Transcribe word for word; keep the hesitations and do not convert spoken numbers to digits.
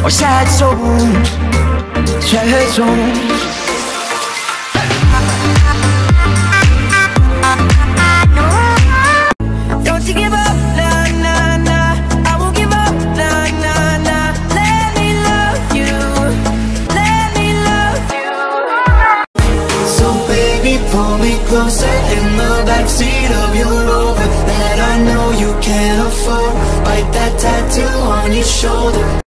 or sad songs, sad songs. Don't you give up, nah, nah, nah. I won't give up, nah, nah, nah. Let me love you, let me love you. So baby, pull me closer in the backseat of your Rover that I know you can't afford. Bite that tattoo on your shoulder,